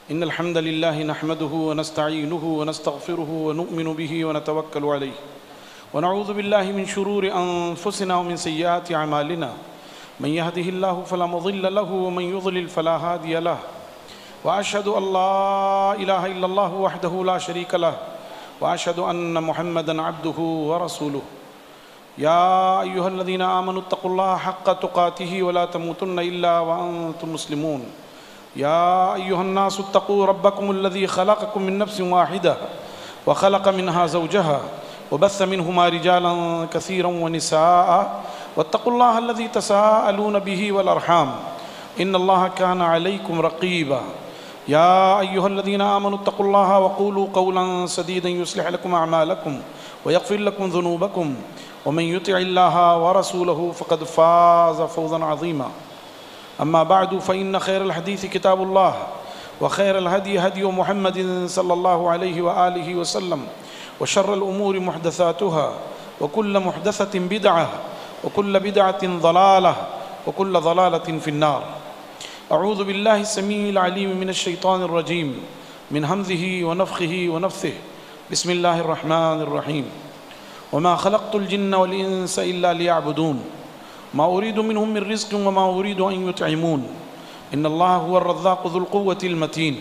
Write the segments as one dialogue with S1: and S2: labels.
S1: إن الحمد لله نحمده ونستعينه ونستغفره ونؤمن به ونتوكل عليه ونعوذ بالله من شرور أنفسنا ومن سيئات أعمالنا من يهده الله فلا مضل له ومن يضلل فلا هادي له وأشهد أن لا إله إلا الله وحده لا شريك له وأشهد أن محمدا عبده ورسوله يا أيها الذين آمنوا اتقوا الله حق تقاته ولا تموتن إلا وأنتم مسلمون يا أيها الناس اتقوا ربكم الذي خلقكم من نفس واحدة وخلق منها زوجها وبث منهما رجالا كثيرا ونساء واتقوا الله الذي تساءلون به والأرحام إن الله كان عليكم رقيبا يا أيها الذين آمنوا اتقوا الله وقولوا قولا سديدا يصلح لكم أعمالكم ويغفر لكم ذنوبكم ومن يطع الله ورسوله فقد فاز فوزا عظيما أما بعد فإن خير الحديث كتاب الله وخير الهدي هدي محمد صلى الله عليه وآله وسلم وشر الأمور محدثاتها وكل محدثة بدعة وكل بدعة ضلالة وكل ضلالة في النار أعوذ بالله السميع العليم من الشيطان الرجيم من همزه ونفخه ونفثه بسم الله الرحمن الرحيم وما خلقت الجن والإنس إلا ليعبدون ما أريد منهم من رزق وما أريد أن يطعمون إن الله هو الرزاق ذو القوة المتين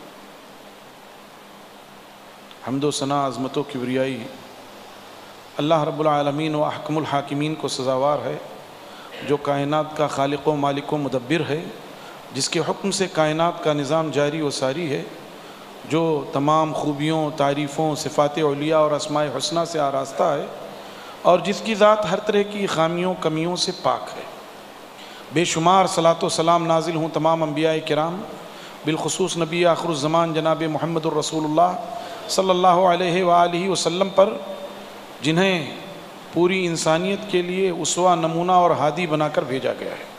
S1: حمد و ثنا عظمت و کبریائی اللہ رب العالمین و احکم الحاکمین کو سزاوار ہے، جو کائنات کا خالق و مالک و مدبر ہے، جس کے حکم سے کائنات کا نظام جاری و ساری ہے، جو تمام خوبیوں، تعریفوں، صفات علیہ اور اسماء حسنہ سے آراستہ ہے، اور جس کی ذات ہر طرح کی خامیوں کمیوں سے پاک ہے۔ بے شمار صلاۃ و سلام نازل ہوں تمام انبیاء کرام، بالخصوص نبی آخر الزمان جناب محمد الرسول اللہ صلی اللہ علیہ وآلہ وسلم پر، جنہیں پوری انسانیت کے لیے اسوہ، نمونہ اور ہادی بنا کر بھیجا گیا ہے۔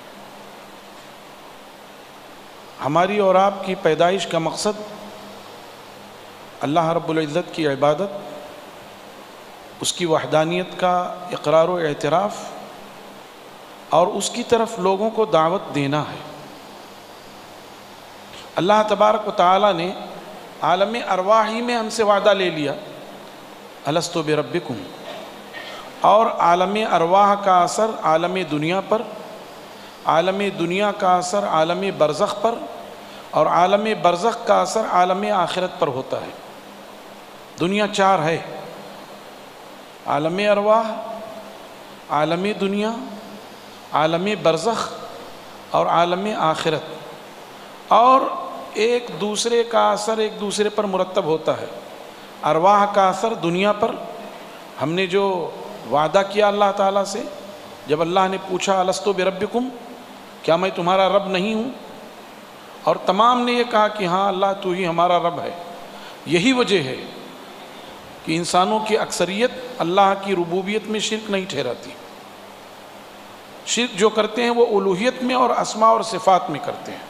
S1: ہماری اور آپ کی پیدائش کا مقصد اللہ رب العزت کی عبادت، اس کی وحدانیت کا اقرار و اعتراف اور اس کی طرف لوگوں کو دعوت دینا ہے۔ اللہ تبارک و تعالیٰ نے عالم ارواح ہی میں ہم سے وعدہ لے لیا، الستو بربکم، اور عالم ارواح کا اثر عالم دنیا پر، عالم دنیا کا اثر عالم برزخ پر، اور عالم برزخ کا اثر عالم آخرت پر ہوتا ہے۔ دنیا چار ہے: عالم ارواح، عالم دنیا، عالم برزخ اور عالم آخرت، اور ایک دوسرے کا اثر ایک دوسرے پر مرتب ہوتا ہے۔ ارواح کا اثر دنیا پر، ہم نے جو وعدہ کیا اللہ تعالیٰ سے، جب اللہ نے پوچھا الستو بربکم، کیا میں تمہارا رب نہیں ہوں، اور تمام نے یہ کہا کہ ہاں اللہ تو ہی ہمارا رب ہے۔ یہی وجہ ہے کہ انسانوں کی اکثریت اللہ کی ربوبیت میں شرک نہیں ٹھہراتی۔ شرک جو کرتے ہیں وہ الوہیت میں اور اسماء اور صفات میں کرتے ہیں۔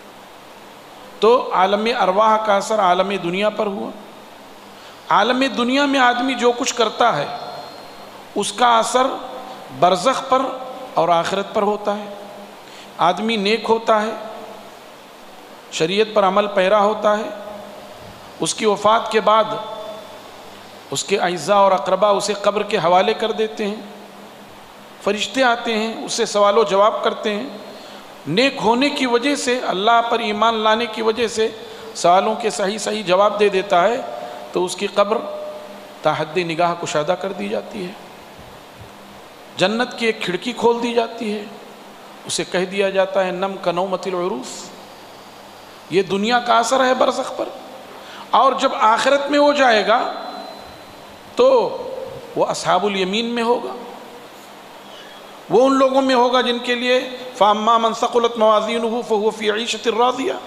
S1: تو عالم ارواح کا اثر عالم دنیا پر ہوا۔ عالم دنیا میں آدمی جو کچھ کرتا ہے اس کا اثر برزخ پر اور آخرت پر ہوتا ہے۔ آدمی نیک ہوتا ہے، شریعت پر عمل پیرا ہوتا ہے، اس کی وفات کے بعد اس کے اعزاء اور اقربا اسے قبر کے حوالے کر دیتے ہیں، فرشتے آتے ہیں اس سے سوال و جواب کرتے ہیں۔ نیک ہونے کی وجہ سے، اللہ پر ایمان لانے کی وجہ سے سوالوں کے صحیح جواب دے دیتا ہے، تو اس کی قبر تا حد نگاہ کشادہ کر دی جاتی ہے، جنت کی ایک کھڑکی کھول دی جاتی ہے، اسے کہہ دیا جاتا ہے نم کنومت العروس۔ یہ دنیا کا اثر ہے برزخ پر۔ اور جب آخرت میں ہو جائے گا تو وہ اصحاب الیمین میں ہوگا، وہ ان لوگوں میں ہوگا جن کے لیے فَأَمَّا مَنْ ثَقُلَتْ مَوَازِينُهُ فَهُوَ فِي عِيشَةٍ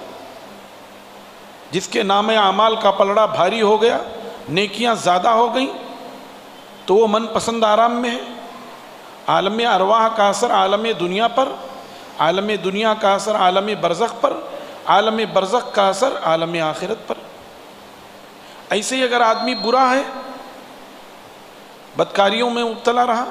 S1: رَاضِيَةٍ، جس کے نام اعمال کا پلڑا بھاری ہو گیا، نیکیاں زیادہ ہو گئیں، تو وہ من پسند آرام میں ہے۔ عالم ارواح کا اثر عالم دنیا پر، عالم دنیا کا اثر عالم برزخ پر، عالم برزخ کا اثر عالم آخرت پر۔ ایسے ہی اگر آدمی برا ہے، بدکاریوں میں مبتلا رہا،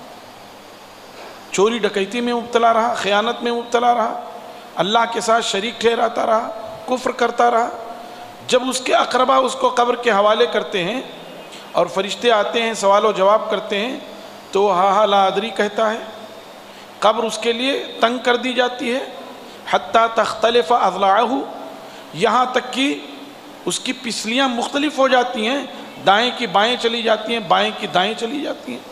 S1: چوری ڈکیتی میں مبتلا رہا، خیانت میں مبتلا رہا، اللہ کے ساتھ شریک ٹھہراتا رہا، کفر کرتا رہا، جب اس کے اقربا اس کو قبر کے حوالے کرتے ہیں اور فرشتے آتے ہیں سوال و جواب کرتے ہیں تو وہ ہا ہا لا ادری کہتا ہے. قبر اس کے لیے تنگ کر دی جاتی ہے، حتیٰ تختلف اضلاعہ، یہاں تک کہ اس کی پسلیاں مختلف ہو جاتی ہیں، دائیں کی بائیں چلی جاتی ہیں، بائیں کی دائیں چلی جاتی ہیں.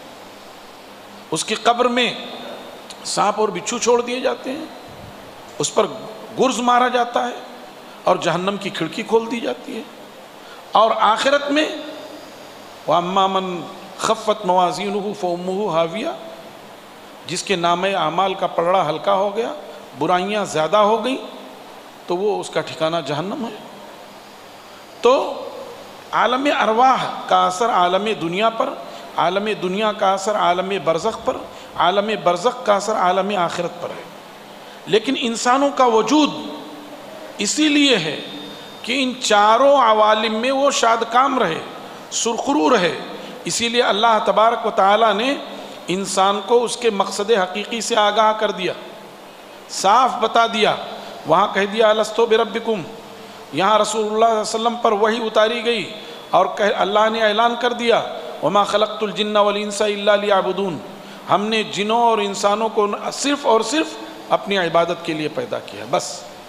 S1: اس کی قبر میں سانپ اور بچھو چھوڑ دیے جاتے ہیں، اس پر گرز مارا جاتا ہے اور جہنم کی کھڑکی کھول دی جاتی ہے. اور آخرت میں وَأَمَّا مَنْ خَفَّتْ مَوَازِينُهُ فَأُمُّهُ هَاوِيَةٌ، جس کے نامہ اعمال کا پلڑا ہلکا ہو گیا، برائیاں زیادہ ہو گئیں، تو وہ اس کا ٹھکانہ جہنم ہے. تو عالم ارواح کا اثر عالم دنیا پر، عالم دنیا کا اثر عالم برزخ پر، عالم برزخ کا اثر عالم آخرت پر ہے. لیکن انسانوں کا وجود اسی لیے ہے کہ ان چاروں عوالم میں وہ شادکام رہے، سرخرو رہے. اسی لیے اللہ تبارک و تعالیٰ نے انسان کو اس کے مقصد حقیقی سے آگاہ کر دیا، صاف بتا دیا. وہاں کہہ دیا الستو بربکم، یہاں رسول اللہ صلی اللہ علیہ وسلم پر وحی اتاری گئی اور اللہ نے اعلان کر دیا وما خلقت الجن والانس الا لیعبدون، ہم نے جنوں اور انسانوں کو صرف اور صرف اپنی عبادت کے لیے پیدا کیا بس.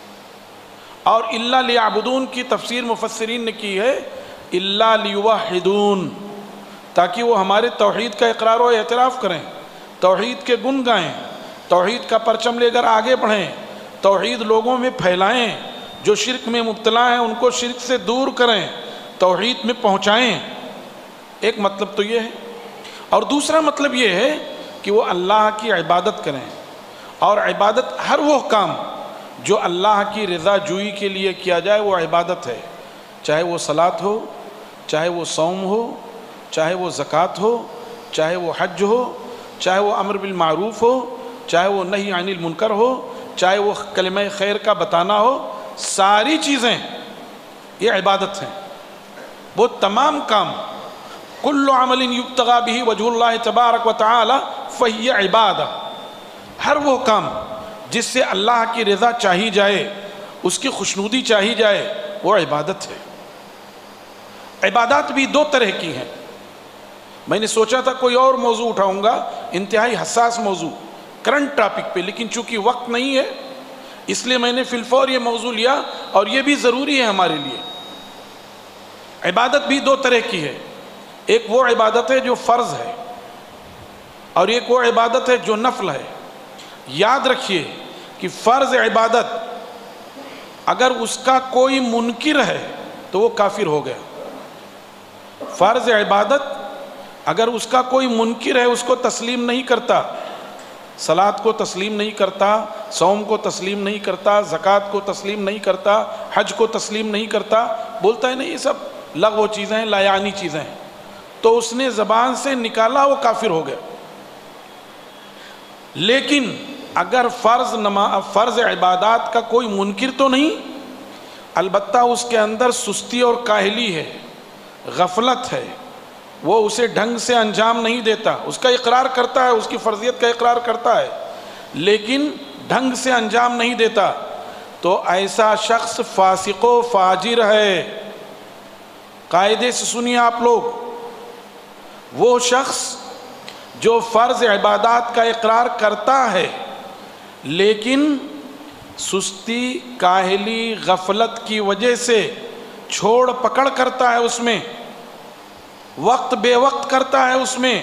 S1: اور الا لیعبدون کی تفسیر مفسرین نے کی ہے الا لیوحدون، تاکہ وہ ہمارے توحید کا اقرار و اعتراف کریں، توحید کے گن گائیں، توحید کا پرچم لے کر آگے بڑھیں، توحید لوگوں میں پھیلائیں، جو شرک میں مبتلا ہیں ان کو شرک سے دور کریں، توحید میں پہنچائیں. ایک مطلب تو یہ ہے. اور دوسرا مطلب یہ ہے کہ وہ اللہ کی عبادت کریں. اور عبادت ہر وہ کام جو اللہ کی رضا جوئی کے لیے کیا جائے وہ عبادت ہے، چاہے وہ صلاۃ ہو، چاہے وہ صوم ہو، چاہے وہ زکوٰۃ ہو، چاہے وہ حج ہو، چاہے وہ امر بالمعروف ہو، چاہے وہ نہی عن المنکر ہو، چاہے وہ کلمہ خیر کا بتانا ہو، ساری چیزیں یہ عبادت ہیں. وہ تمام کام کل عمل یبتغى به وجہ اللہ تبارک و تعالی فہی عبادہ، ہر وہ کام جس سے اللہ کی رضا چاہی جائے، اس کی خوشنودی چاہی جائے، وہ عبادت ہے. عبادات بھی دو طرح کی ہیں. میں نے سوچا تھا کوئی اور موضوع اٹھاؤں گا، انتہائی حساس موضوع کرنٹ ٹاپک پہ، لیکن چونکہ وقت نہیں ہے اس لیے میں نے فی الفور یہ موضوع لیا، اور یہ بھی ضروری ہے ہمارے لیے. عبادت بھی دو طرح کی ہے. ایک وہ عبادت ہے جو فرض ہے، اور ایک وہ عبادت ہے جو نفل ہے. یاد رکھیے کہ فرض عبادت اگر اس کا کوئی منکر ہے تو وہ کافر ہو گیا. فرض عبادت اگر اس کا کوئی منکر ہے، اس کو تسلیم نہیں کرتا، صلاۃ کو تسلیم نہیں کرتا، صوم کو تسلیم نہیں کرتا، زکوٰۃ کو تسلیم نہیں کرتا، حج کو تسلیم نہیں کرتا، بولتا ہے نہیں یہ سب لغو چیزیں ہیں، لا یعنی چیزیں ہیں، تو اس نے زبان سے نکالا وہ کافر ہو گیا. لیکن اگر فرض عبادات کا کوئی منکر تو نہیں، البتہ اس کے اندر سستی اور کاہلی ہے، غفلت ہے، وہ اسے ڈھنگ سے انجام نہیں دیتا، اس کا اقرار کرتا ہے، اس کی فرضیت کا اقرار کرتا ہے لیکن ڈھنگ سے انجام نہیں دیتا، تو ایسا شخص فاسق و فاجر ہے. قاعدے سے سنیے آپ لوگ، وہ شخص جو فرض عبادات کا اقرار کرتا ہے لیکن سستی، کاہلی، غفلت کی وجہ سے چھوڑ پکڑ کرتا ہے، اس میں وقت بے وقت کرتا ہے، اس میں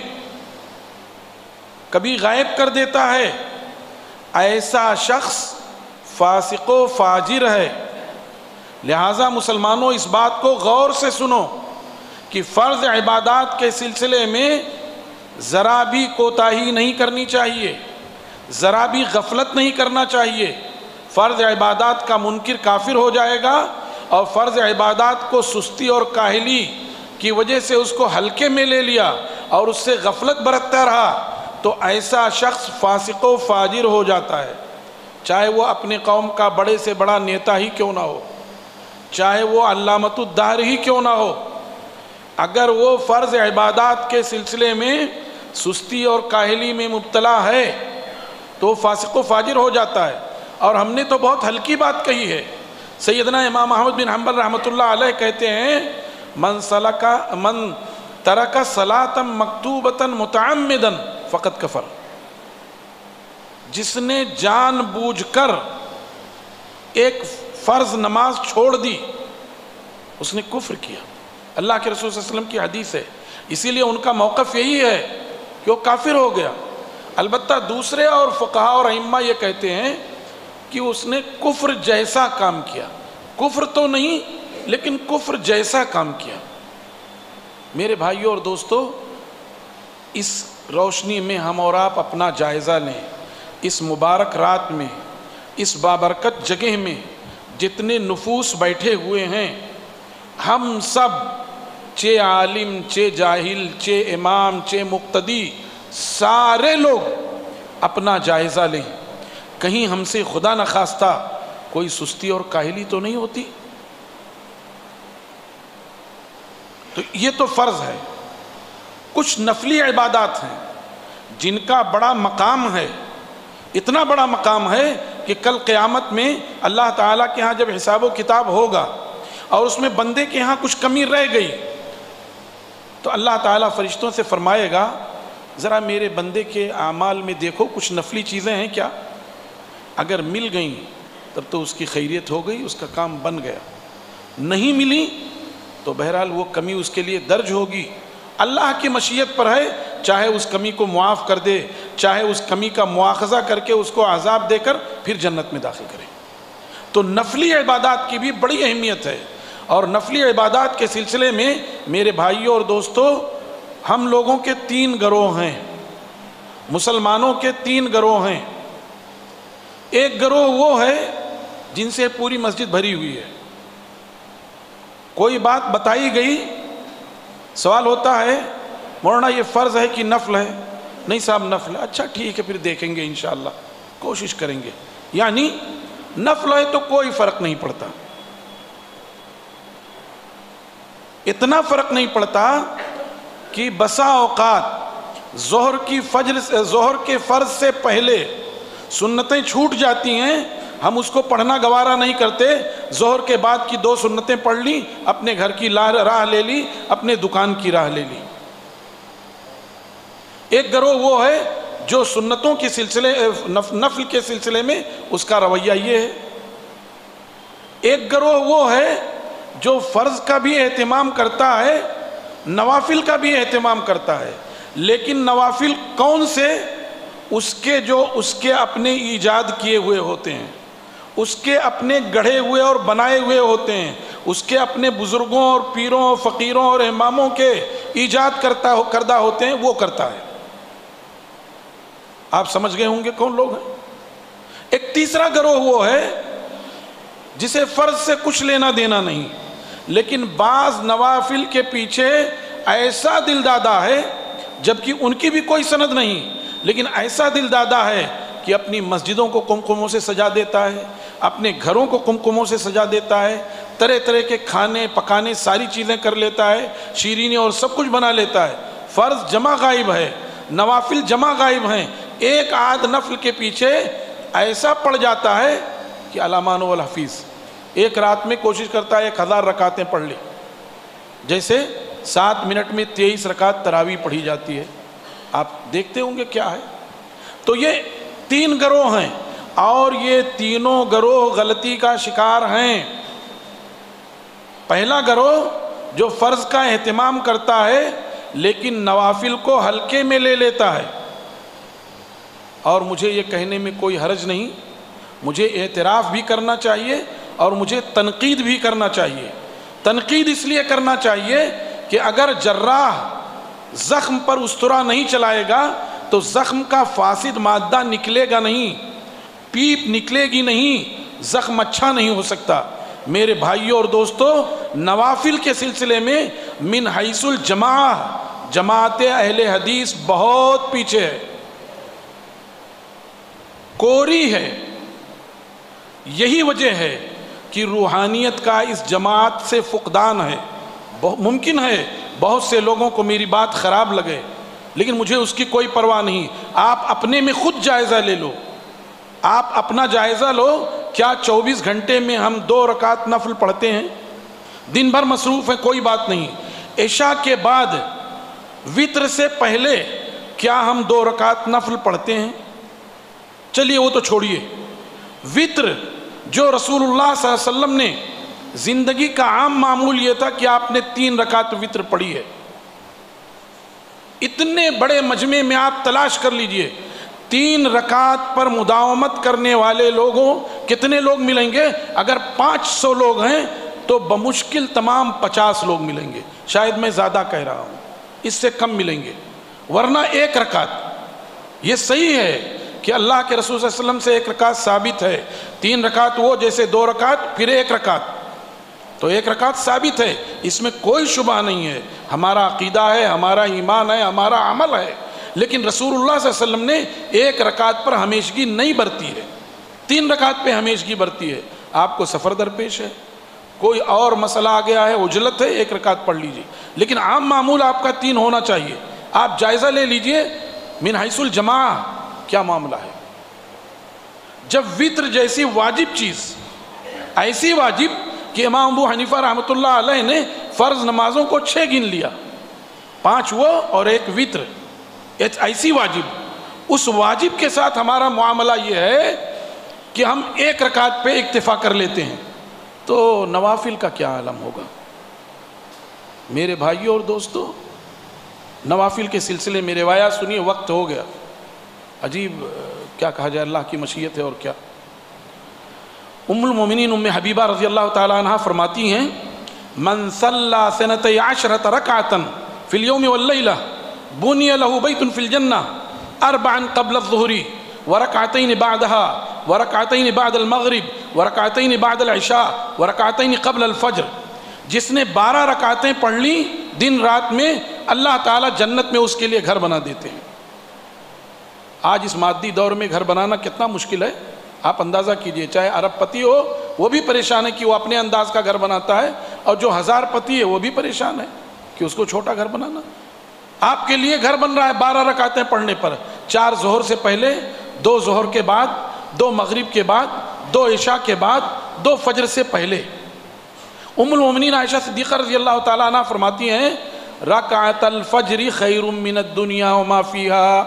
S1: کبھی غائب کر دیتا ہے، ایسا شخص فاسق و فاجر ہے. لہٰذا مسلمانوں اس بات کو غور سے سنو کہ فرض عبادات کے سلسلے میں ذرا بھی کوتاہی نہیں کرنی چاہیے، ذرا بھی غفلت نہیں کرنا چاہیے. فرض عبادات کا منکر کافر ہو جائے گا، اور فرض عبادات کو سستی اور کاہلی کی وجہ سے اس کو ہلکے میں لے لیا اور اس سے غفلت برتتا رہا تو ایسا شخص فاسق و فاجر ہو جاتا ہے. چاہے وہ اپنے قوم کا بڑے سے بڑا نیتا ہی کیوں نہ ہو، چاہے وہ علامۃ الدہر ہی کیوں نہ ہو، اگر وہ فرض عبادات کے سلسلے میں سستی اور کاہلی میں مبتلا ہے تو فاسق و فاجر ہو جاتا ہے. اور ہم نے تو بہت ہلکی بات کہی ہے، سیدنا امام احمد بن حنبل رحمۃ اللہ علیہ کہتے ہیں من ترک صلاۃ مکتوبۃ متعمدا فقد کفر، جس نے جان بوجھ کر ایک فرض نماز چھوڑ دی اس نے کفر کیا۔ اللہ کے رسول صلی اللہ علیہ وسلم کی حدیث ہے، اسی لیے ان کا موقف یہی ہے کہ وہ کافر ہو گیا۔ البتہ دوسرے اور فقہا اور ائمہ یہ کہتے ہیں کہ اس نے کفر جیسا کام کیا، کفر تو نہیں لیکن کفر جیسا کام کیا۔ میرے بھائیوں اور دوستو، اس روشنی میں ہم اور آپ اپنا جائزہ لیں۔ اس مبارک رات میں، اس بابرکت جگہ میں جتنے نفوس بیٹھے ہوئے ہیں، ہم سب چے عالم، چے جاہل، چے امام، چے مقتدی، سارے لوگ اپنا جائزہ لیں۔ کہیں ہم سے خدا نخواستہ کوئی سستی اور کاہلی تو نہیں ہوتی؟ تو یہ تو فرض ہے۔ کچھ نفلی عبادات ہیں جن کا بڑا مقام ہے، اتنا بڑا مقام ہے کہ کل قیامت میں اللہ تعالیٰ کے ہاں جب حساب و کتاب ہوگا اور اس میں بندے کے ہاں کچھ کمی رہ گئی تو اللہ تعالیٰ فرشتوں سے فرمائے گا ذرا میرے بندے کے اعمال میں دیکھو کچھ نفلی چیزیں ہیں کیا؟ اگر مل گئیں تب تو اس کی خیریت ہو گئی، اس کا کام بن گیا۔ نہیں ملی تو بہرحال وہ کمی اس کے لیے درج ہوگی، اللہ کی مشیت پر ہے، چاہے اس کمی کو معاف کر دے، چاہے اس کمی کا مواخذہ کر کے اس کو عذاب دے کر پھر جنت میں داخل کرے۔ تو نفلی عبادات کی بھی بڑی اہمیت ہے، اور نفلی عبادات کے سلسلے میں میرے بھائیوں اور دوستو، ہم لوگوں کے 3 گروہ ہیں، مسلمانوں کے 3 گروہ ہیں۔ ایک گروہ وہ ہے جن سے پوری مسجد بھری ہوئی ہے، کوئی بات بتائی گئی، سوال ہوتا ہے مولانا یہ فرض ہے کہ نفل ہے؟ نہیں صاحب نفل ہے۔ اچھا ٹھیک ہے، پھر دیکھیں گے انشاءاللہ، کوشش کریں گے۔ یعنی نفل ہے تو کوئی فرق نہیں پڑتا، اتنا فرق نہیں پڑتا کہ بسا اوقات ظہر کے فرض سے پہلے سنتیں چھوٹ جاتی ہیں، ہم اس کو پڑھنا گوارا نہیں کرتے، ظہر کے بعد کی 2 سنتیں پڑھ لی، اپنے گھر کی راہ لے لی، اپنے دکان کی راہ لے لی۔ ایک گروہ وہ ہے جو سنتوں کے سلسلے نفل کے سلسلے میں اس کا رویہ یہ ہے۔ ایک گروہ وہ ہے جو فرض کا بھی اہتمام کرتا ہے، نوافل کا بھی اہتمام کرتا ہے، لیکن نوافل کون سے؟ اس کے اپنے ایجاد کیے ہوئے ہوتے ہیں، اس کے اپنے گڑھے ہوئے اور بنائے ہوئے ہوتے ہیں، اس کے اپنے بزرگوں اور پیروں اور فقیروں اور اماموں کے ایجاد کردہ ہوتے ہیں، وہ کرتا ہے۔ آپ سمجھ گئے ہوں گے کون لوگ ہیں۔ ایک تیسرا گروہ وہ ہے جسے فرض سے کچھ لینا دینا نہیں، لیکن بعض نوافل کے پیچھے ایسا دل دادا ہے، جبکہ ان کی بھی کوئی سند نہیں، لیکن ایسا دل دادا ہے کہ اپنی مسجدوں کو قمقموں سے سجا دیتا ہے، اپنے گھروں کو قمقموں سے سجا دیتا ہے، طرح طرح کے کھانے پکانے ساری چیزیں کر لیتا ہے، شیرینی اور سب کچھ بنا لیتا ہے۔ فرض جمع غائب ہے، نوافل جمع غائب ہیں، ایک آدھ نفل کے پیچھے ایسا پڑ جاتا ہے کہ علامان والحفیظ ایک رات میں کوشش کرتا ہے 1000 رکعتیں پڑھ لی، جیسے 7 منٹ میں 23 رکعت تراویح پڑھی جاتی ہے۔ آپ دیکھتے ہوں گے کیا ہے۔ تو یہ 3 گروہ ہیں، اور یہ تینوں گروہ غلطی کا شکار ہیں۔ پہلا گروہ جو فرض کا اہتمام کرتا ہے لیکن نوافل کو ہلکے میں لے لیتا ہے، اور مجھے یہ کہنے میں کوئی حرج نہیں، مجھے اعتراف بھی کرنا چاہیے اور مجھے تنقید بھی کرنا چاہیے۔ تنقید اس لیے کرنا چاہیے کہ اگر جراح زخم پر استرا نہیں چلائے گا تو زخم کا فاسد مادہ نکلے گا نہیں، پیپ نکلے گی نہیں، زخم اچھا نہیں ہو سکتا۔ میرے بھائیوں اور دوستو، نوافل کے سلسلے میں من حیث الجماع جماعت اہل حدیث بہت پیچھے ہے، کوری ہے۔ یہی وجہ ہے کہ روحانیت کا اس جماعت سے فقدان ہے۔ ممکن ہے بہت سے لوگوں کو میری بات خراب لگے، لیکن مجھے اس کی کوئی پرواہ نہیں۔ آپ اپنے میں خود جائزہ لے لو، آپ اپنا جائزہ لو کیا 24 گھنٹے میں ہم 2 رکعت نفل پڑھتے ہیں؟ دن بھر مصروف ہیں، کوئی بات نہیں، عشاء کے بعد وتر سے پہلے کیا ہم 2 رکعت نفل پڑھتے ہیں؟ چلیے وہ تو چھوڑیے، وتر جو رسول اللہ صلی اللہ علیہ وسلم نے زندگی کا عام معمول یہ تھا کہ آپ نے 3 رکعت وتر پڑھی ہے۔ اتنے بڑے مجمع میں آپ تلاش کر لیجئے، 3 رکعت پر مداومت کرنے والے لوگوں کتنے لوگ ملیں گے؟ اگر 500 لوگ ہیں تو بمشکل تمام 50 لوگ ملیں گے، شاید میں زیادہ کہہ رہا ہوں، اس سے کم ملیں گے۔ ورنہ 1 رکعت، یہ صحیح ہے کہ اللہ کے رسول صلی اللہ علیہ وسلم سے 1 رکعت ثابت ہے، 3 رکعت وہ جیسے 2 رکعت پھر 1 رکعت، تو 1 رکعت ثابت ہے، اس میں کوئی شبہ نہیں ہے، ہمارا عقیدہ ہے، ہمارا ایمان ہے، ہمارا عمل ہے۔ لیکن رسول اللہ صلی اللہ علیہ وسلم نے 1 رکعت پر ہمیشگی نہیں برتی ہے، 3 رکعت پہ ہمیشگی برتی ہے۔ آپ کو سفر درپیش ہے، کوئی اور مسئلہ آ گیا ہے، عجلت ہے، 1 رکعت پڑھ لیجئے، لیکن عام معمول آپ کا 3 ہونا چاہیے۔ آپ جائزہ لے لیجئے من حیث الجماع کیا معاملہ ہے۔ جب وتر جیسی واجب چیز، ایسی واجب کہ امام ابو حنیفہ رحمۃ اللہ علیہ نے فرض نمازوں کو 6 گن لیا، 5 وہ اور 1 وتر، ایسی واجب، اس واجب کے ساتھ ہمارا معاملہ یہ ہے کہ ہم 1 رکعت پہ اکتفا کر لیتے ہیں، تو نوافل کا کیا عالم ہوگا؟ میرے بھائیوں اور دوستو، نوافل کے سلسلے میں روایات سنیے، وقت ہو گیا، عجیب کیا کہا جائے، اللہ کی مشیت ہے اور کیا۔ ام المومنین ام حبیبہ رضی اللہ تعالی عنہ فرماتی ہیں، من صلی 12 رکعۃ فی اليوم واللیلہ بنی لہ بیت فی الجنہ 4 قبل الظہر ورکعتین بعدها ورکعتین بعد المغرب ورکعتین بعد العشاء ورکعتین قبل الفجر۔ جس نے 12 رکعتیں پڑھ لی دن رات میں، اللہ تعالیٰ جنت میں اس کے لیے گھر بنا دیتے ہیں۔ آج اس مادی دور میں گھر بنانا کتنا مشکل ہے، آپ اندازہ کیجئے، چاہے ارب پتی ہو وہ بھی پریشان ہے کہ وہ اپنے انداز کا گھر بناتا ہے، اور جو 1000 پتی ہے وہ بھی پریشان ہے کہ اس کو چھوٹا گھر بنانا۔ آپ کے لیے گھر بن رہا ہے 12 رکعتیں پڑھنے پر، 4 ظہر سے پہلے، 2 ظہر کے بعد، 2 مغرب کے بعد، 2 عشاء کے بعد، 2 فجر سے پہلے۔ ام المومنین عائشہ صدیقہ رضی اللہ تعالیٰ عنہ فرماتی ہیں، رکعت الفجر خیر من الدنیا وما فیہا،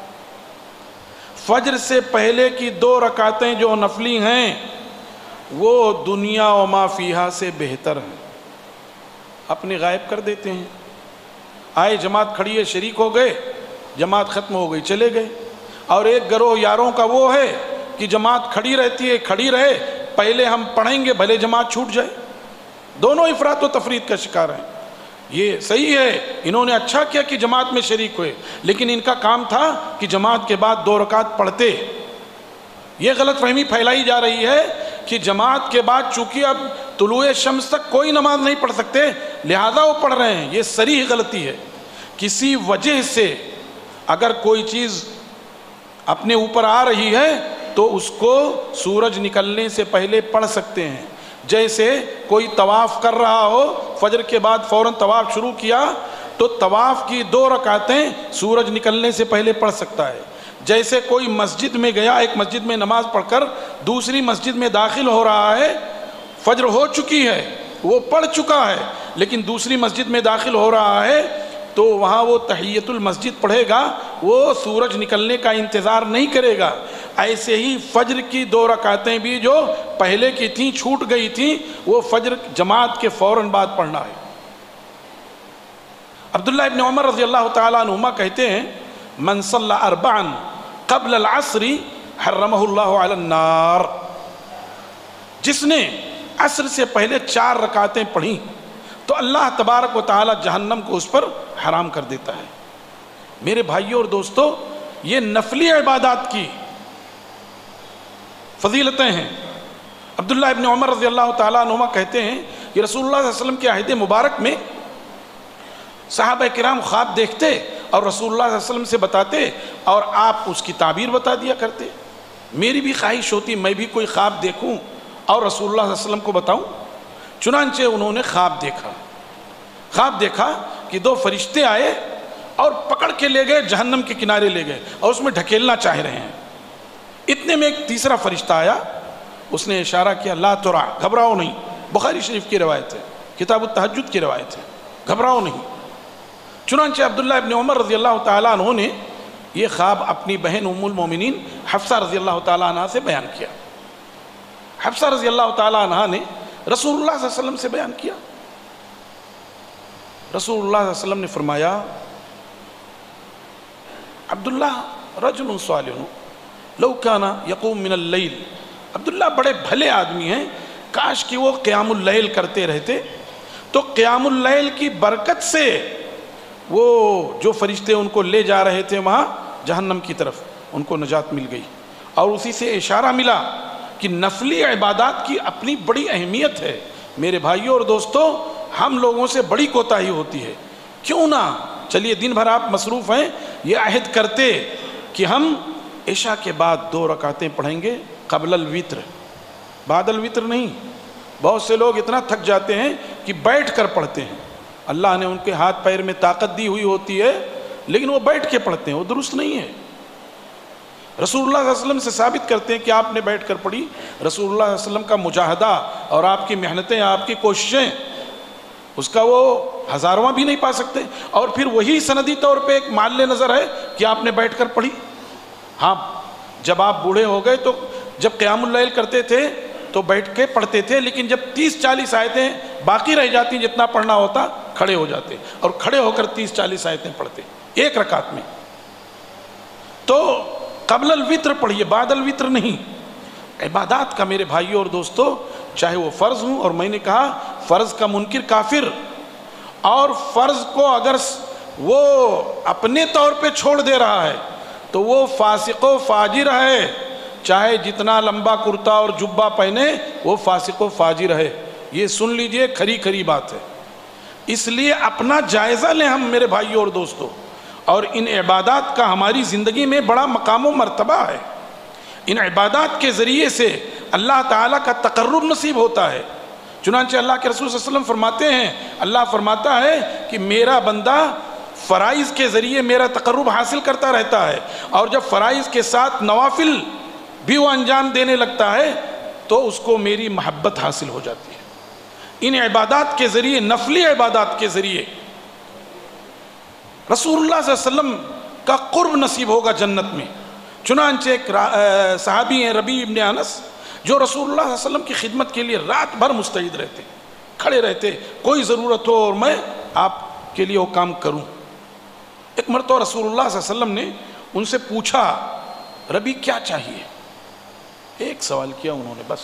S1: فجر سے پہلے کی 2 رکعتیں جو نفلی ہیں وہ دنیا وما فیہا سے بہتر ہیں۔ اپنے غائب کر دیتے ہیں، آئے جماعت کھڑی ہے، شریک ہو گئے، جماعت ختم ہو گئی، چلے گئے۔ اور ایک گروہ یاروں کا وہ ہے کہ جماعت کھڑی رہتی ہے، کھڑی رہے، پہلے ہم پڑھیں گے بھلے جماعت چھوٹ جائے۔ دونوں افراط و تفریط کا شکار ہیں۔ یہ صحیح ہے، انہوں نے اچھا کیا کہ جماعت میں شریک ہوئے، لیکن ان کا کام تھا کہ جماعت کے بعد 2 رکعت پڑھتے۔ یہ غلط فہمی پھیلائی جا رہی ہے کہ جماعت کے بعد چونکہ اب طلوع شمس تک کوئی نماز نہیں پڑھ سکتے لہذا وہ پڑھ رہے ہیں، یہ صریح غلطی ہے۔ کسی وجہ سے اگر کوئی چیز اپنے اوپر آ رہی ہے تو اس کو سورج نکلنے سے پہلے پڑھ سکتے ہیں۔ جیسے کوئی طواف کر رہا ہو، فجر کے بعد فوراً طواف شروع کیا تو طواف کی 2 رکعتیں سورج نکلنے سے پہلے پڑھ سکتا ہے۔ جیسے کوئی مسجد میں گیا، ایک مسجد میں نماز پڑھ کر دوسری مسجد میں داخل ہو رہا ہے، فجر ہو چکی ہے، وہ پڑھ چکا ہے، لیکن دوسری مسجد میں داخل ہو رہا ہے تو وہاں وہ تحیۃ المسجد پڑھے گا، وہ سورج نکلنے کا انتظار نہیں کرے گا۔ ایسے ہی فجر کی 2 رکعتیں بھی جو پہلے کی تھیں، چھوٹ گئی تھیں، وہ فجر جماعت کے فوراً بعد پڑھنا ہے۔ عبداللہ ابن عمر رضی اللہ تعالیٰ عنہما کہتے ہیں، من صلی 4 قبل العصر حرمہ اللہ علی النار، جس نے عصر سے پہلے 4 رکعتیں پڑھیں تو اللہ تبارک و تعالی جہنم کو اس پر حرام کر دیتا ہے۔ میرے بھائیوں اور دوستو، یہ نفلی عبادات کی فضیلتیں ہیں۔ عبداللہ ابن عمر رضی اللہ تعالیٰ عنہما کہتے ہیں کہ رسول اللہ صلی اللہ علیہ وسلم کے عہد مبارک میں صحابہ کرام خواب دیکھتے اور رسول اللہ صلی اللہ علیہ وسلم سے بتاتے اور آپ اس کی تعبیر بتا دیا کرتے۔ میری بھی خواہش ہوتی میں بھی کوئی خواب دیکھوں اور رسول اللہ صلی اللہ علیہ وسلم کو بتاؤں۔ چنانچہ انہوں نے خواب دیکھا کہ 2 فرشتے آئے اور پکڑ کے لے گئے، جہنم کے کنارے لے گئے اور اس میں ڈھکیلنا چاہ رہے ہیں۔ اتنے میں ایک تیسرا فرشتہ آیا، اس نے اشارہ کیا لا ترع، گھبراؤ نہیں. بخاری شریف کی روایت ہے، کتاب التہجد کی روایت ہے، گھبراؤ نہیں. چنانچہ عبداللہ ابن عمر رضی اللہ تعالیٰ عنہ نے یہ خواب اپنی بہن ام المومنین حفصہ رضی اللہ تعالیٰ عنہ سے بیان کیا. حفصہ رضی اللہ تعالیٰ عنہ نے رسول اللہ صلی اللہ علیہ وسلم سے بیان کیا. رسول اللہ صلی اللہ علیہ وسلم نے فرمایا عبداللہ رجل صالح لو کان یقوم من اللیل، عبداللہ بڑے بھلے آدمی ہیں، کاش کہ وہ قیام اللیل کرتے رہتے تو قیام اللیل کی برکت سے وہ جو فرشتے ان کو لے جا رہے تھے وہاں جہنم کی طرف، ان کو نجات مل گئی. اور اسی سے اشارہ ملا کہ نفلی عبادات کی اپنی بڑی اہمیت ہے. میرے بھائیوں اور دوستوں، ہم لوگوں سے بڑی کوتاہی ہوتی ہے. کیوں نہ چلیے دن بھر آپ مصروف ہیں، یہ عہد کرتے کہ ہم عشاء کے بعد 2 رکعتیں پڑھیں گے قبل الوتر، بعد الوتر نہیں. بہت سے لوگ اتنا تھک جاتے ہیں کہ بیٹھ کر پڑھتے ہیں. اللہ نے ان کے ہاتھ پیر میں طاقت دی ہوئی ہوتی ہے لیکن وہ بیٹھ کے پڑھتے ہیں، وہ درست نہیں ہے. رسول اللہ صلی اللہ علیہ وسلم سے ثابت کرتے ہیں کہ آپ نے بیٹھ کر پڑھی. رسول اللہ صلی اللہ علیہ وسلم کا مجاہدہ اور آپ کی محنتیں، آپ کی کوششیں، اس کا وہ ہزارواں بھی نہیں پا سکتے. اور پھر وہی سندی طور پہ ایک مال نظر ہے کہ آپ نے بیٹھ کر پڑھی. ہاں، جب آپ بوڑھے ہو گئے تو جب قیام اللیل کرتے تھے تو بیٹھ کے پڑھتے تھے، لیکن جب 30-40 آیتیں باقی رہ جاتی جتنا پڑھنا ہوتا کھڑے ہو جاتے اور کھڑے ہو کر 30-40 آیتیں پڑھتے ایک رکعت میں. تو قبل الوتر پڑھیے، بعد الوتر نہیں. عبادات کا میرے بھائیوں اور دوستوں، چاہے وہ فرض ہوں، اور میں نے کہا فرض کا منکر کافر، اور فرض کو اگر وہ اپنے طور پہ چھوڑ دے رہا ہے تو وہ فاسق و فاجر ہے. چاہے جتنا لمبا کرتا اور جبہ پہنے، وہ فاسق و فاجر ہے. یہ سن لیجئے، کھری کھری بات ہے. اس لیے اپنا جائزہ لیں ہم میرے بھائیوں اور دوستوں. اور ان عبادات کا ہماری زندگی میں بڑا مقام و مرتبہ ہے. ان عبادات کے ذریعے سے اللہ تعالیٰ کا تقرب نصیب ہوتا ہے. چنانچہ اللہ کے رسول صلی اللہ علیہ وسلم فرماتے ہیں، اللہ فرماتا ہے کہ میرا بندہ فرائض کے ذریعے میرا تقرب حاصل کرتا رہتا ہے، اور جب فرائض کے ساتھ نوافل بھی وہ انجام دینے لگتا ہے تو اس کو میری محبت حاصل ہو جاتی ہے. ان عبادات کے ذریعے، نفلی عبادات کے ذریعے رسول اللہ صلی اللہ علیہ وسلم کا قرب نصیب ہوگا جنت میں. چنانچہ ایک صحابی ہیں ربیع ابن انس، جو رسول اللہ صلی اللہ علیہ وسلم کی خدمت کے لیے رات بھر مستعد رہتے، کھڑے رہتے، کوئی ضرورت ہو اور میں آپ کے لیے وہ کام کروں. ایک مرتبہ رسول اللہ صلی اللہ علیہ وسلم نے ان سے پوچھا ربیع کیا چاہیے؟ ایک سوال کیا انہوں نے بس.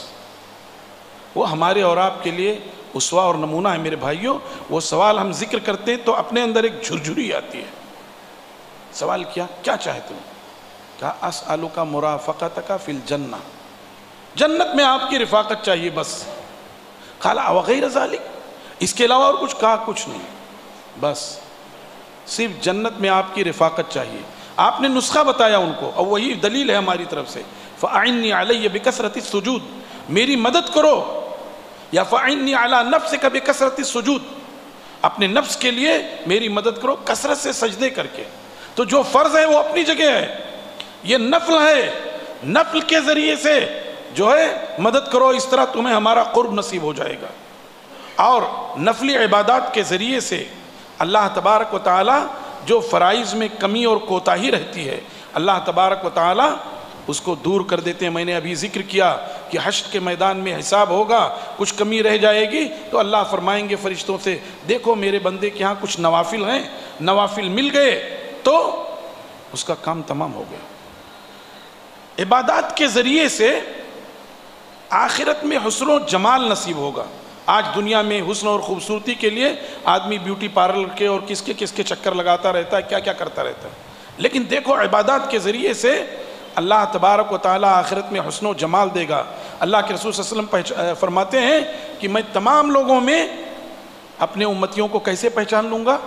S1: وہ ہمارے اور آپ کے لیے اسوہ اور نمونہ ہے میرے بھائیوں. وہ سوال ہم ذکر کرتے ہیں تو اپنے اندر ایک جھرجھری آتی ہے. سوال کیا چاہتے ہو؟ کہا اسألک مرافقتک فی الجنہ، جنت میں آپ کی رفاقت چاہیے بس. قال وغیر ذالک، اس کے علاوہ اور کچھ؟ کہا کچھ نہیں، بس صرف جنت میں آپ کی رفاقت چاہیے. آپ نے نسخہ بتایا ان کو، اور وہی دلیل ہے ہماری طرف سے. فأعنی علی بکثرۃ السجود، میری مدد کرو، یا فأعنی علی نفسک بکثرۃ السجود، اپنے نفس کے لیے میری مدد کرو کثرت سے سجدے کر کے. تو جو فرض ہے وہ اپنی جگہ ہے، یہ نفل ہے، نفل کے ذریعے سے جو ہے مدد کرو، اس طرح تمہیں ہمارا قرب نصیب ہو جائے گا. اور نفلی عبادات کے ذریعے سے اللہ تبارک و تعالی جو فرائض میں کمی اور کوتاہی رہتی ہے، اللہ تبارک و تعالی اس کو دور کر دیتے ہیں. میں نے ابھی ذکر کیا کہ حشر کے میدان میں حساب ہوگا، کچھ کمی رہ جائے گی تو اللہ فرمائیں گے فرشتوں سے، دیکھو میرے بندے کے ہاں کچھ نوافل ہیں، نوافل مل گئے تو اس کا کام تمام ہو گیا. عبادات کے ذریعے سے آخرت میں حسن و جمال نصیب ہوگا. آج دنیا میں حسن اور خوبصورتی کے لیے آدمی بیوٹی پارلر کے اور کس کے چکر لگاتا رہتا ہے، کیا کیا کرتا رہتا ہے. لیکن دیکھو عبادات کے ذریعے سے اللہ تبارک و تعالیٰ آخرت میں حسن و جمال دے گا. اللہ کے رسول صلی اللہ علیہ وسلم فرماتے ہیں کہ میں تمام لوگوں میں اپنے امتیوں کو کیسے پہچان لوں گا؟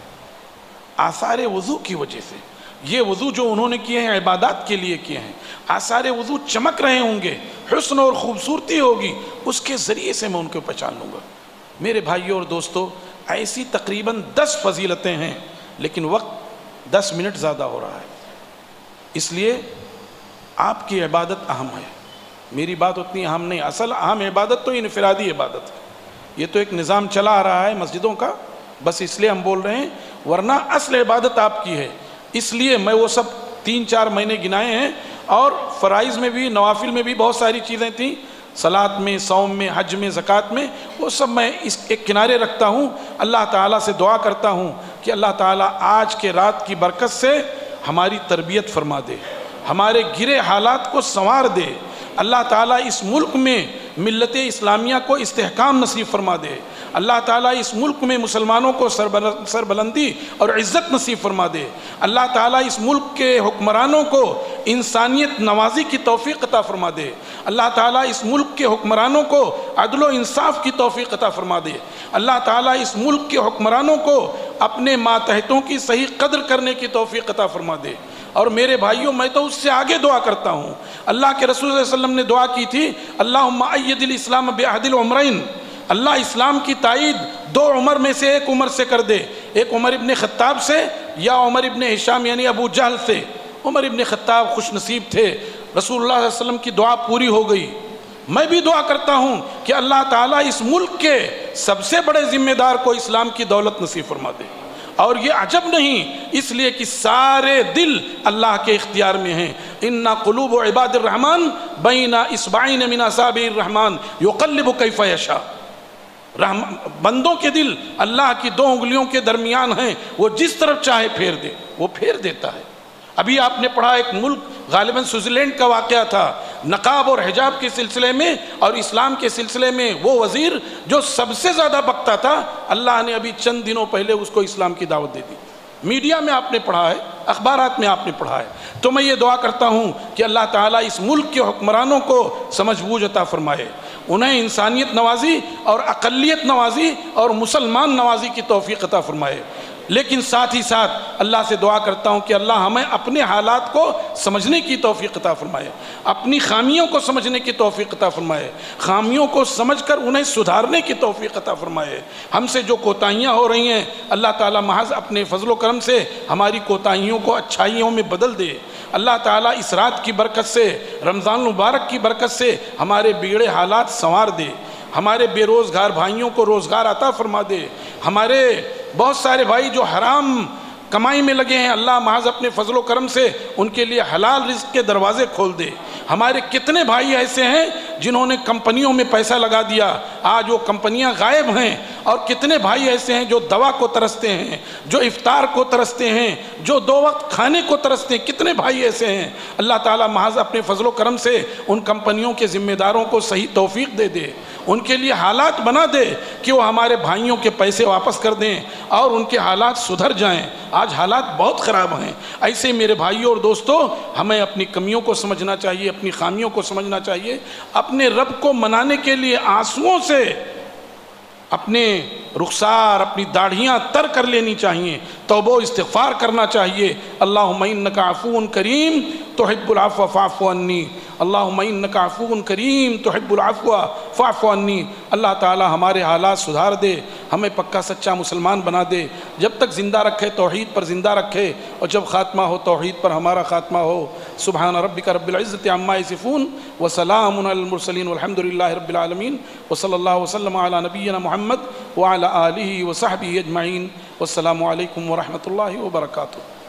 S1: آثار وضو کی وجہ سے. یہ وضو جو انہوں نے کیے ہیں عبادات کے لیے کیے ہیں، آثار وضو چمک رہے ہوں گے، حسن اور خوبصورتی ہوگی، اس کے ذریعے سے میں ان کو پہچان لوں گا. میرے بھائیوں اور دوستو، ایسی تقریباً 10 فضیلتیں ہیں، لیکن وقت 10 منٹ زیادہ ہو رہا ہے، اس لیے آپ کی عبادت اہم ہے. میری بات اتنی اہم نہیں. اصل اہم عبادت تو انفرادی عبادت ہے. یہ تو ایک نظام چلا آ رہا ہے مسجدوں کا، بس اس لیے ہم بول رہے ہیں، ورنہ اصل عبادت آپ کی ہے. اس لیے میں وہ سب 3-4 مہینے گنائے ہیں، اور فرائض میں بھی، نوافل میں بھی بہت ساری چیزیں تھیں، صلاۃ میں، صوم میں، حج میں، زکوٰۃ میں، وہ سب میں اس ایک کنارے رکھتا ہوں. اللہ تعالیٰ سے دعا کرتا ہوں کہ اللہ تعالیٰ آج کے رات کی برکت سے ہماری تربیت فرما دے، ہمارے گرے حالات کو سنوار دے. اللہ تعالیٰ اس ملک میں ملت اسلامیہ کو استحکام نصیب فرما دے. اللہ تعالیٰ اس ملک میں مسلمانوں کو سربلندی اور عزت نصیب فرما دے. اللہ تعالیٰ اس ملک کے حکمرانوں کو انسانیت نوازی کی توفیق عطا فرما دے. اللہ تعالیٰ اس ملک کے حکمرانوں کو عدل و انصاف کی توفیق عطا فرما دے. اللہ تعالیٰ اس ملک کے حکمرانوں کو اپنے ماتحتوں کی صحیح قدر کرنے کی توفیق عطا فرما دے. اور میرے بھائیوں، میں تو اس سے آگے دعا کرتا ہوں. اللہ کے رسول صلی اللہ علیہ وسلم نے دعا کی تھی، اللہم اید الاسلام بعہد العمرین. اللہ اسلام کی تائید 2 عمر میں سے ایک عمر سے کر دے. ایک عمر ابن خطاب سے یا عمر ابن ہشام یعنی ابو جہل سے. عمر ابن خطاب خوش نصیب تھے، رسول اللہ صلی اللہ علیہ وسلم کی دعا پوری ہو گئی. میں بھی دعا کرتا ہوں کہ اللہ تعالیٰ اس ملک کے سب سے بڑے ذمہ دار کو اسلام کی دولت نصیب فرما دے. اور یہ عجب نہیں، اس لیے کہ سارے دل اللہ کے اختیار میں ہیں. ان قلوب عباد الرحمن بین اصبعین من اصابع الرحمن یقلب کیف یشاء. بندوں کے دل اللہ کی 2 انگلیوں کے درمیان ہیں، وہ جس طرف چاہے پھیر دے، وہ پھیر دیتا ہے. ابھی آپ نے پڑھا ایک ملک غالباً سوئٹزرلینڈ کا واقعہ تھا، نقاب اور حجاب کے سلسلے میں اور اسلام کے سلسلے میں وہ وزیر جو سب سے زیادہ بکتا تھا، اللہ نے ابھی چند دنوں پہلے اس کو اسلام کی دعوت دے دی. میڈیا میں آپ نے پڑھا ہے، اخبارات میں آپ نے پڑھا ہے. تو میں یہ دعا کرتا ہوں کہ اللہ تعالیٰ اس ملک کے حکمرانوں کو سمجھ بوجھ عطا فرمائے، انہیں انسانیت نوازی اور اقلیت نوازی اور مسلمان نوازی کی توفیق عطا فرمائے. لیکن ساتھ ہی ساتھ اللہ سے دعا کرتا ہوں کہ اللہ ہمیں اپنے حالات کو سمجھنے کی توفیق عطا فرمائے، اپنی خامیوں کو سمجھنے کی توفیق عطا فرمائے، خامیوں کو سمجھ کر انہیں سدھارنے کی توفیق عطا فرمائے. ہم سے جو کوتاہیاں ہو رہی ہیں، اللہ تعالیٰ محض اپنے فضل و کرم سے ہماری کوتاہیوں کو اچھائیوں میں بدل دے. اللہ تعالیٰ اس رات کی برکت سے، رمضان المبارک کی برکت سے ہمارے بگڑے حالات سنوار دے. ہمارے بے روزگار بھائیوں کو روزگار عطا فرما دے. ہمارے بہت سارے بھائی جو حرام کمائی میں لگے ہیں، اللہ محض اپنے فضل و کرم سے ان کے لیے حلال رزق کے دروازے کھول دے. ہمارے کتنے بھائی ایسے ہیں جنہوں نے کمپنیوں میں پیسہ لگا دیا، آج وہ کمپنیاں غائب ہیں. اور کتنے بھائی ایسے ہیں جو دوا کو ترستے ہیں، جو افطار کو ترستے ہیں، جو 2 وقت کھانے کو ترستے ہیں. کتنے بھائی ایسے ہیں. اللہ تعالیٰ محض اپنے فضل و کرم سے ان کمپنیوں کے ذمہ داروں کو صحیح توفیق دے دے، ان کے لیے حالات بنا دے کہ وہ ہمارے بھائیوں کے پیسے واپس کر دیں اور ان کے حالات سدھر جائیں. آج حالات بہت خراب ہیں. ایسے میرے بھائیوں اور دوستوں، ہمیں اپنی کمیوں کو سمجھنا چاہیے، اپنی خامیوں کو سمجھنا چاہیے. اپنے رب کو منانے کے لیے آنسوؤں سے اپنے رخسار، اپنی داڑھیاں تر کر لینی چاہیے، توبہ و استغفار کرنا چاہیے. اللہم انکا عفو کریم تحب العفو فاعف عنی. اللہم انکا عفو کریم تحب العفو فاعف عنی. اللہ تعالی ہمارے حالات سدھار دے، ہمیں پکا سچا مسلمان بنا دے. جب تک زندہ رکھے توحید پر زندہ رکھے، اور جب خاتمہ ہو توحید پر ہمارا خاتمہ ہو. سبحان ربک رب العزت عما یصفون وسلام علی المرسلین والحمد للہ رب العالمین. وصلی اللہ وسلم علی نبینا محمد وعلی آلہ وصحبہ اجمعین. والسلام علیکم ورحمۃ اللہ وبرکاتہ.